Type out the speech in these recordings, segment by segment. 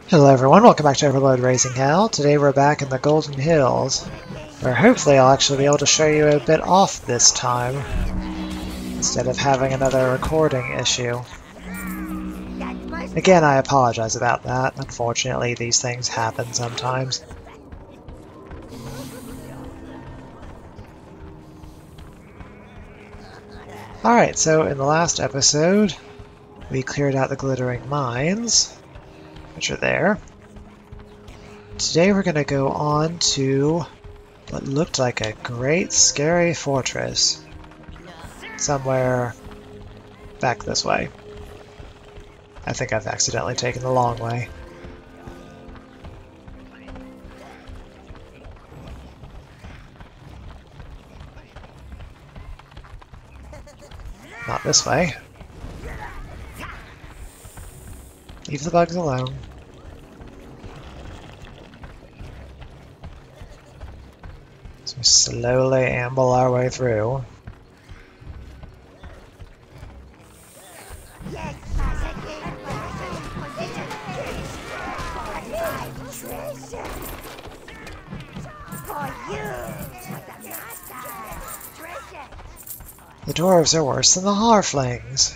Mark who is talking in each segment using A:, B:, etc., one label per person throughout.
A: Hello everyone, welcome back to Overload Raising Hell. Today we're back in the Golden Hills, where hopefully I'll actually be able to show you a bit off this time, instead of having another recording issue. Again, I apologize about that. Unfortunately, these things happen sometimes. Alright, so in the last episode, we cleared out the glittering mines, which are there. Today we're going to go on to what looked like a great scary fortress. Somewhere back this way. I think I've accidentally taken the long way. Not this way. Leave the bugs alone. So we slowly amble our way through. The dwarves are worse than the halflings.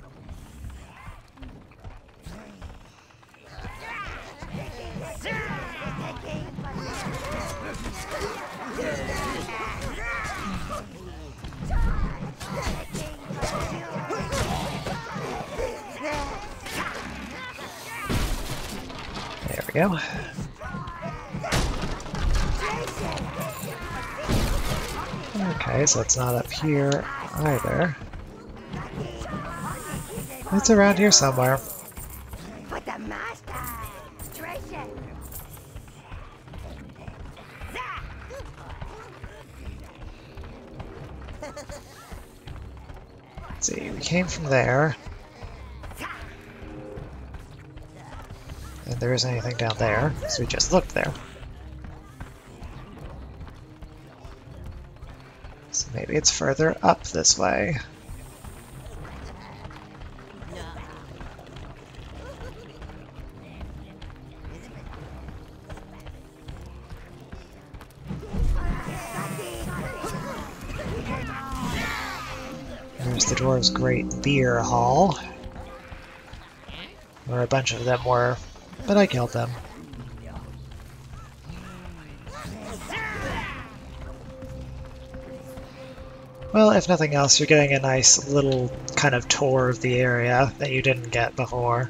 A: There we go. Okay, so it's not up here either. It's around here somewhere. Let's see, we came from there. And there isn't anything down there, so we just looked there. So maybe it's further up this way. There's the dwarves' great beer hall, where a bunch of them were, but I killed them. Well, if nothing else, you're getting a nice little kind of tour of the area that you didn't get before.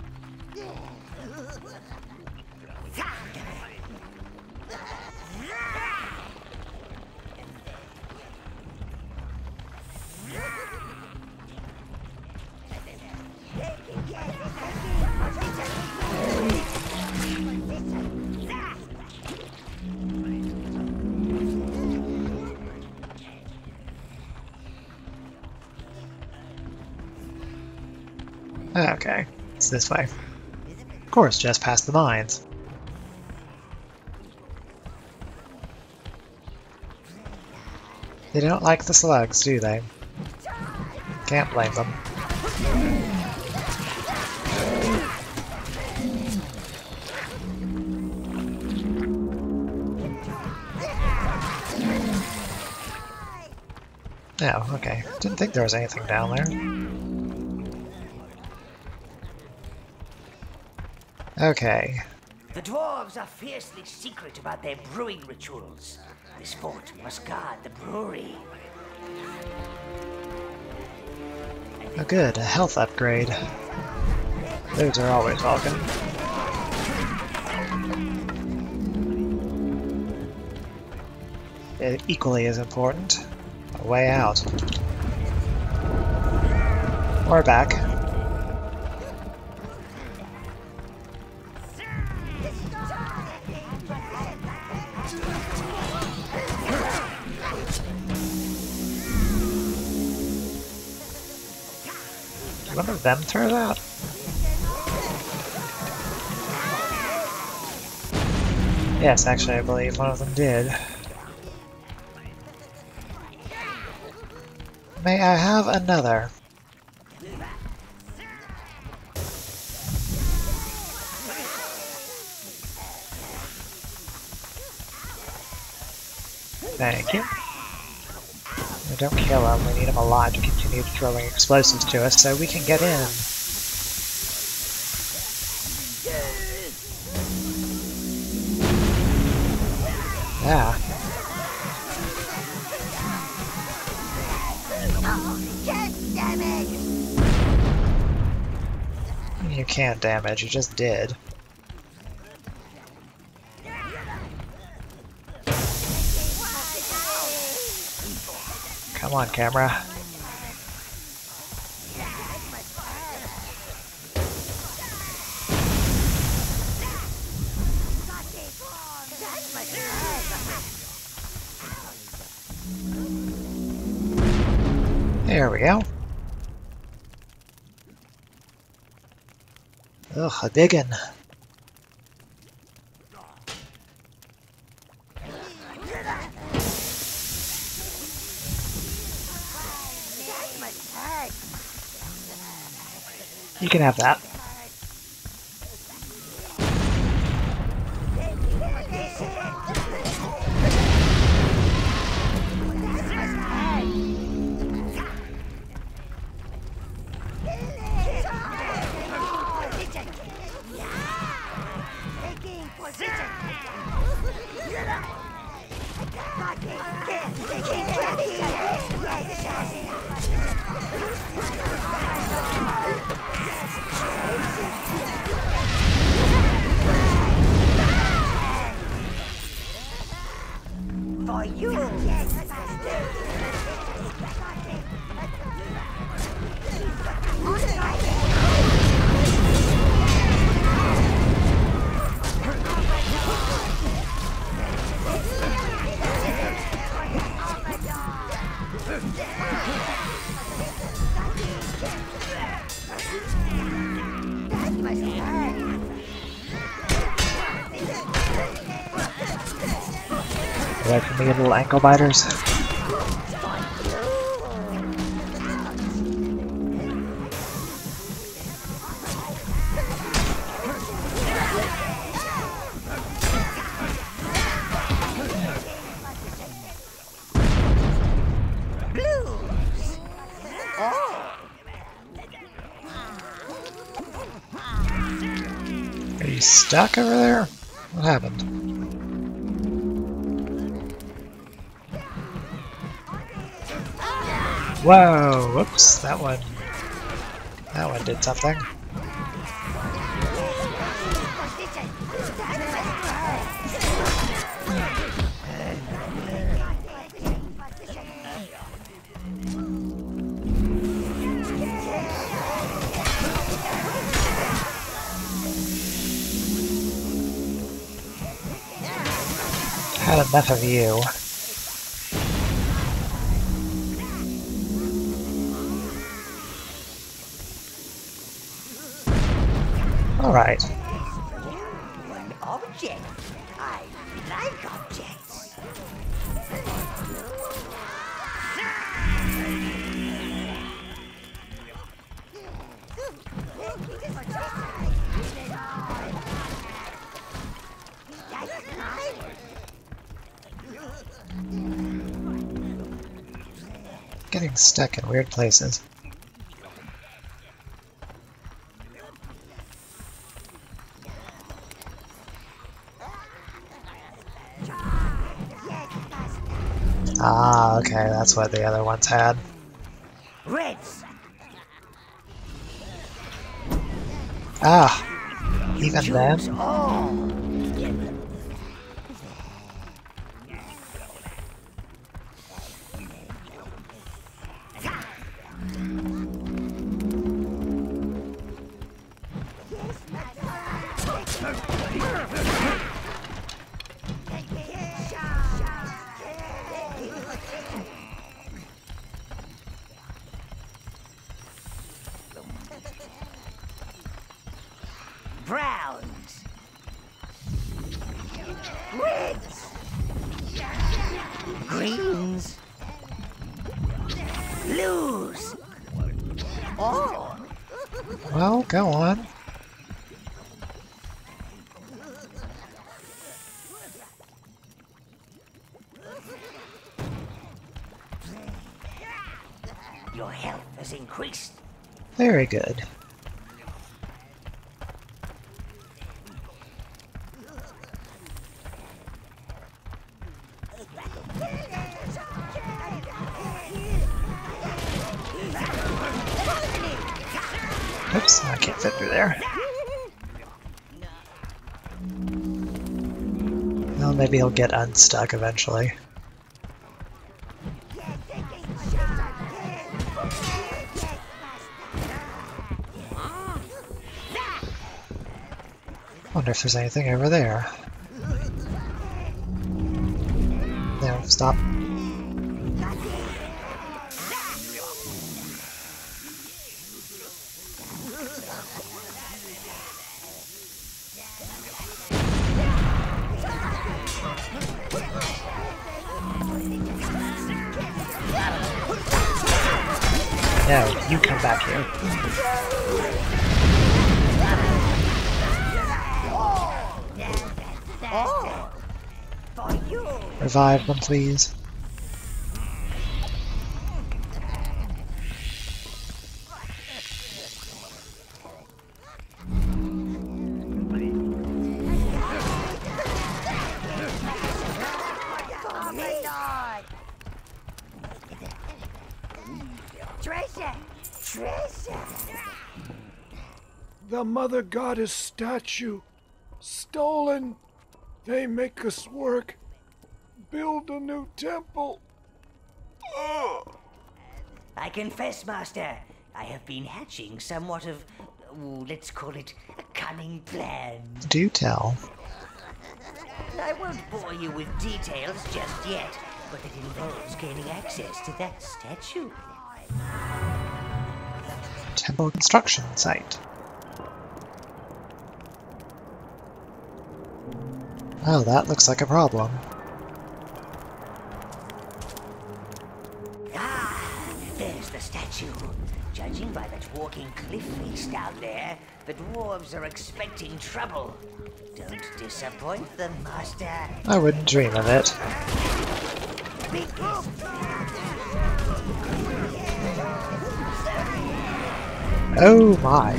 A: Okay, it's this way. Of course, just past the mines. They don't like the slugs, do they? Can't blame them. Oh, okay. Didn't think there was anything down there. Okay.
B: The dwarves are fiercely secret about their brewing rituals. This fort must guard the brewery.
A: Oh good, a health upgrade. Those are always welcome. Equally as important, a way out. Or back. One of them throw that? Yes, actually I believe one of them did. May I have another? Thank you. No, don't kill him. We need him alive to continue throwing explosives to us so we can get in. Yeah. You can't damage, you just did. Come on, camera. There we go. Ugh, a big one. You can have that.
B: For you!
A: Away from me, little ankle biters. Are you stuck over there? What happened? Whoa! Whoops! That one did something. Had enough of you. All right.
B: An object. I like objects.
A: Getting stuck in weird places. Ah, okay, that's what the other ones had.
B: Reds.
A: Ah, even then.
B: Choose all. Browns. Reds. Greens. Blues. Oh.
A: Well, go on. Very good. Oops, I can't fit through there. Well, maybe he'll get unstuck eventually. Wonder if there's anything over there. No, stop. No, you come back here. Revive them, please.
C: The Mother Goddess statue. Stolen. They make us work. Build a new temple. Ugh.
B: I confess, Master, I have been hatching somewhat of, let's call it, a cunning plan.
A: Do tell.
B: I won't bore you with details just yet, but it involves gaining access to that statue.
A: Temple construction site. Oh, that looks like a problem.
B: Ah, there's the statue. Judging by that walking cliff face down there, the dwarves are expecting trouble. Don't disappoint them, Master.
A: I wouldn't dream of it. Oh my.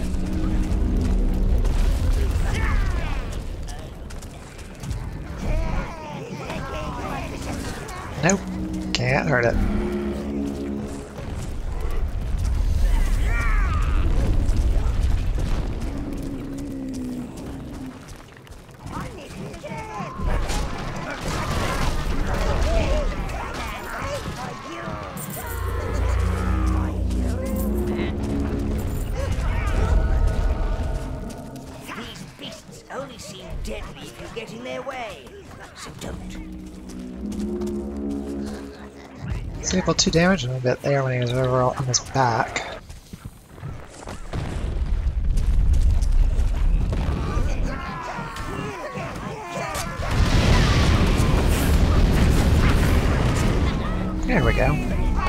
A: Nope, can't hurt it.
B: These beasts only seem deadly if you get in their way, so don't.
A: Disabled 2 damage and a bit there when he was over on his back. There we go.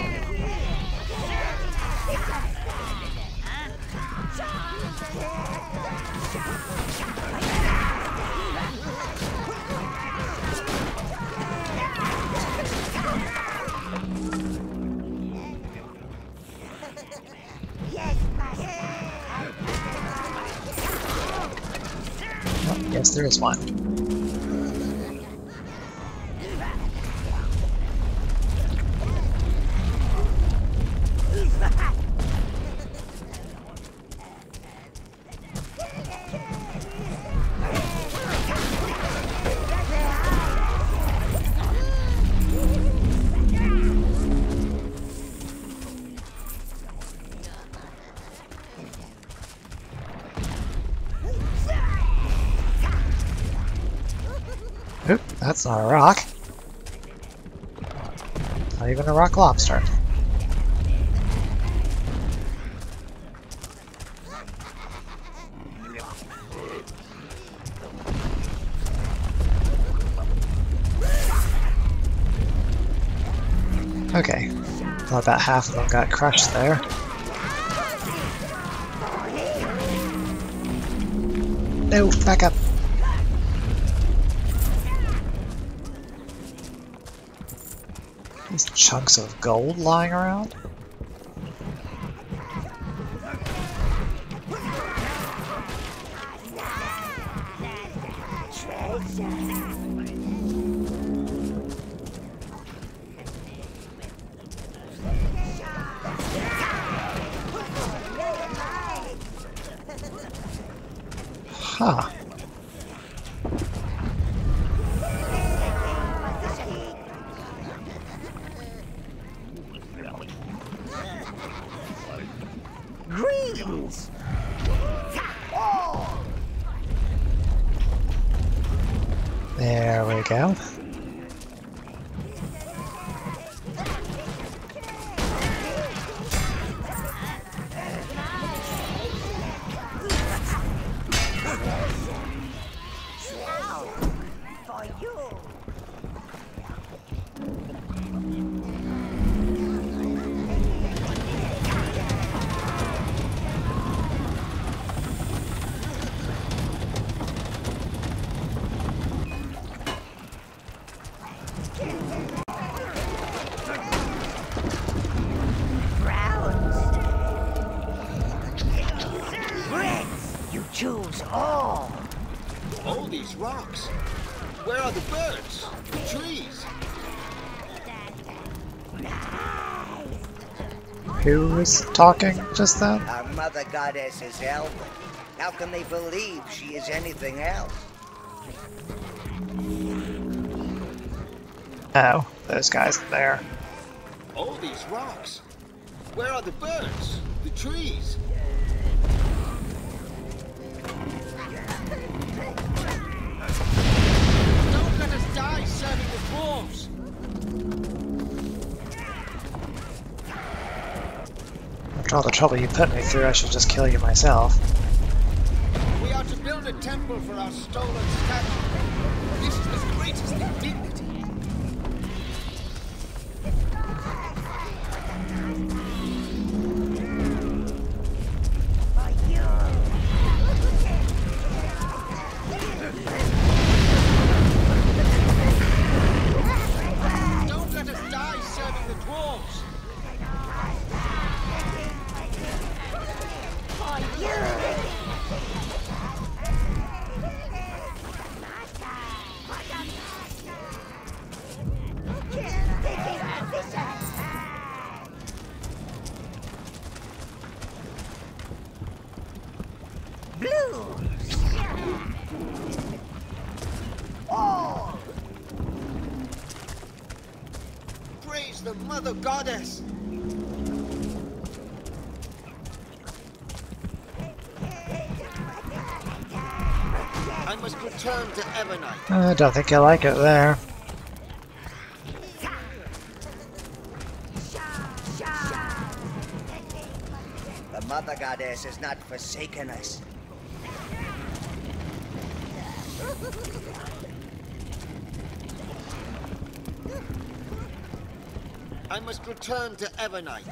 A: Oh, yes, there is one. Oop, that's not a rock. Not even a rock lobster. Okay, thought about half of them got crushed there. No, back up. These chunks of gold lying around? Huh.
B: Greens!
A: There we go.
B: For you! Browns! Reds! You choose all!
D: All these rocks. Where are the birds? The trees?
A: Who was talking just then?
B: Our mother goddess is elven. How can they believe she is anything else?
A: Oh, those guys there.
D: All these rocks. Where are the birds? The trees? Don't let us die serving the dwarves.
A: After all the trouble you put me through, I should just kill you myself.
D: We are to build a temple for our stolen statue. This is the greatest indignity. Don't let us die serving the dwarves. Praise the Mother Goddess! I must return to Evernight.
A: I don't think you like it there.
B: The mother goddess has not forsaken us.
D: I must return to Evernight.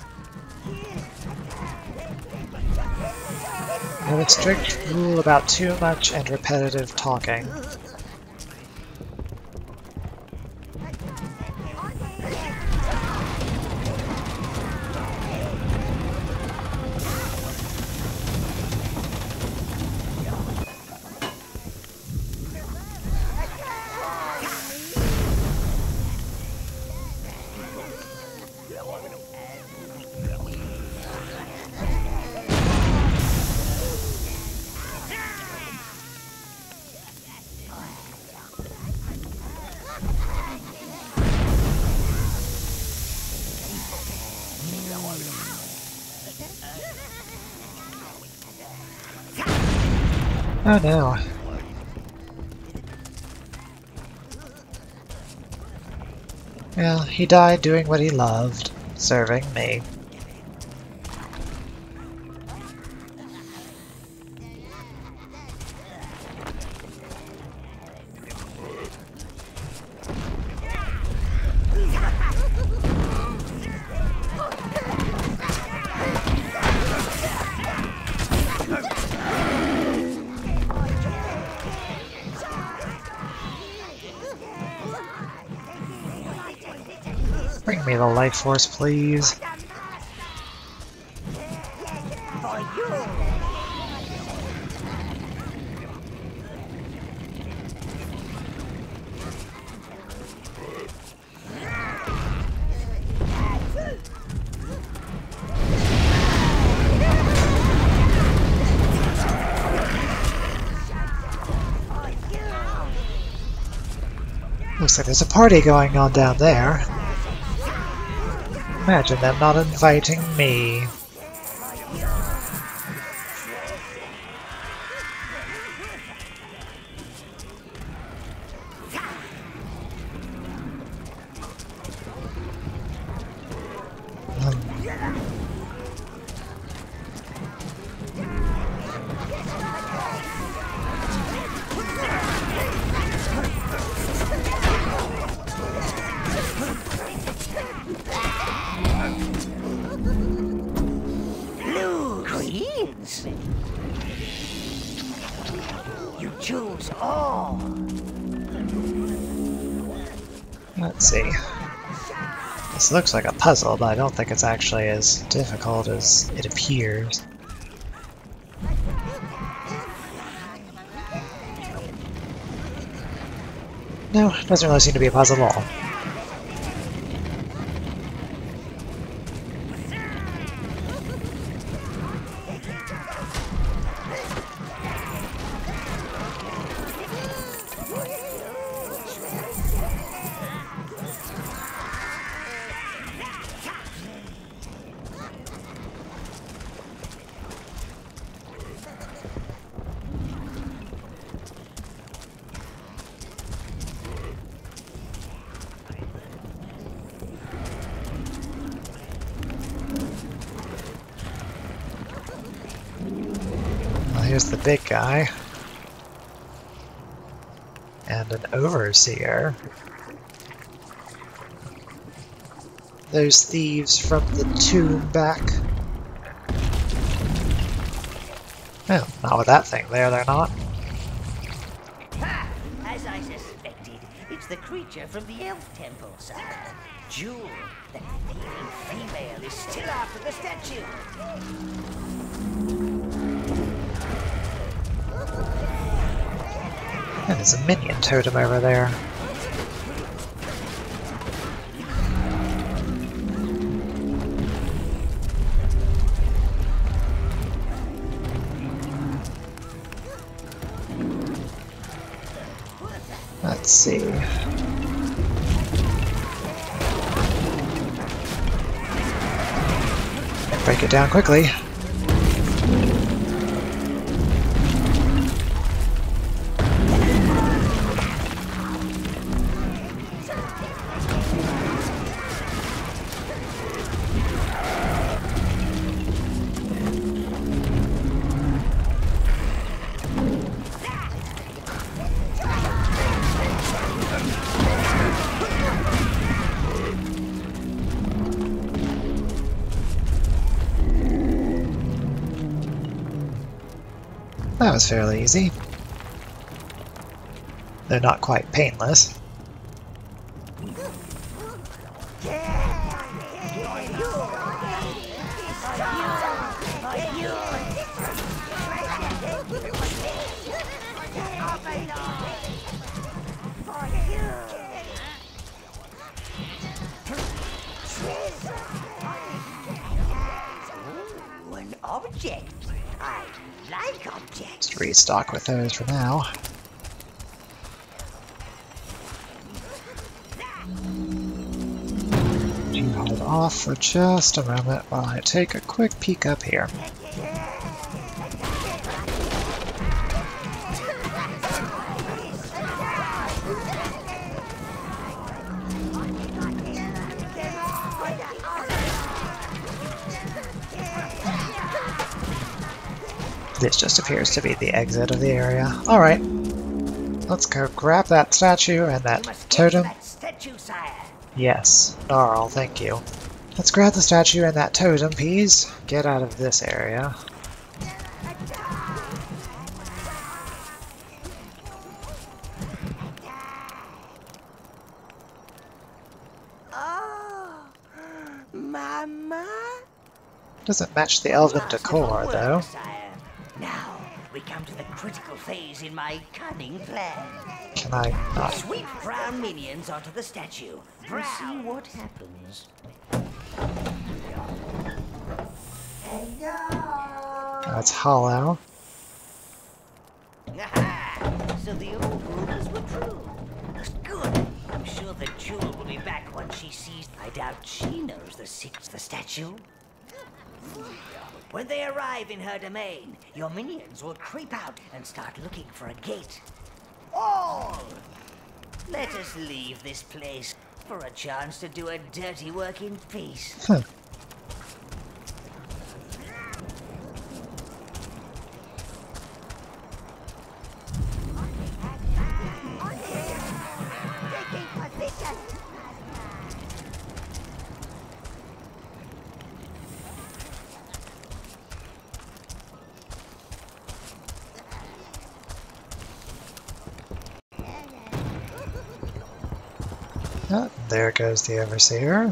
A: I have a strict rule about too much and repetitive talking. Oh no. Well, he died doing what he loved, serving me. Bring me the life force, please.
B: For you!
A: Looks like there's a party going on down there. Imagine them not inviting me.
B: Queens! You choose all.
A: Let's see. This looks like a puzzle, but I don't think it's actually as difficult as it appears. No, it doesn't really seem to be a puzzle at all. Here's the big guy. And an overseer. Those thieves from the tomb back. Oh, not with that thing there, they're not.
B: Ha! As I suspected, it's the creature from the elf temple, sire. Jewel, that thieving female, is still after the statue.
A: And there's a minion totem over there. Let's see. Break it down quickly. That was fairly easy. Though not quite painless.
B: Ooh, an object. I like objects.
A: Just restock with those for now. You hold off for just a moment while I take a quick peek up here. This just appears to be the exit of the area. Alright. Let's go grab that statue and that totem.
B: That statue, sire.
A: Yes. Gnarl, thank you. Let's grab the statue and that totem, please. Get out of this area.
B: Oh, Mama.
A: Doesn't match the elven decor, though.
B: Sire. Now we come to the critical phase in my cunning plan.
A: Can I not?
B: Sweep brown minions onto the statue. We'll see what happens.
A: That's hollow.
B: Aha! So the old rumors were true. Good. sure the jewel will be back once she sees. I doubt she knows the secret to the statue. When they arrive in her domain, your minions will creep out and start looking for a gate. All! Let us leave this place for a chance to do a dirty work in peace.
A: Huh. Oh, there goes the Overseer.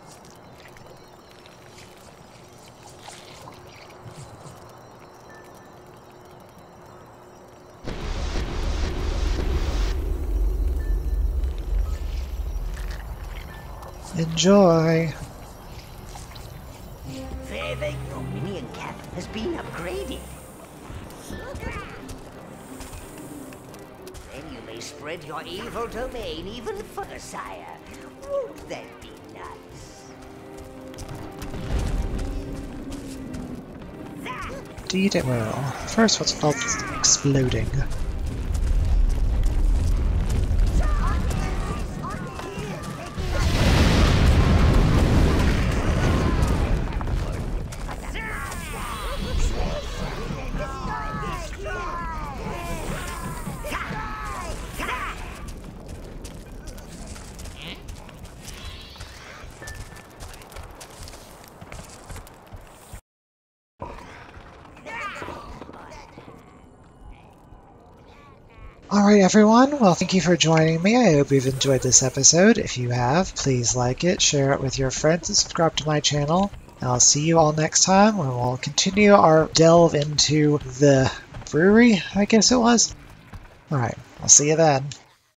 A: Enjoy!
B: There, your minion cap has been upgraded. Then you may spread your evil domain even further, sire. Won't that be nice?
A: Indeed it will. First, what's called exploding. Alright everyone, well thank you for joining me. I hope you've enjoyed this episode. If you have, please like it, share it with your friends, and subscribe to my channel. And I'll see you all next time when we'll continue our delve into the brewery, I guess it was. Alright, I'll see you then.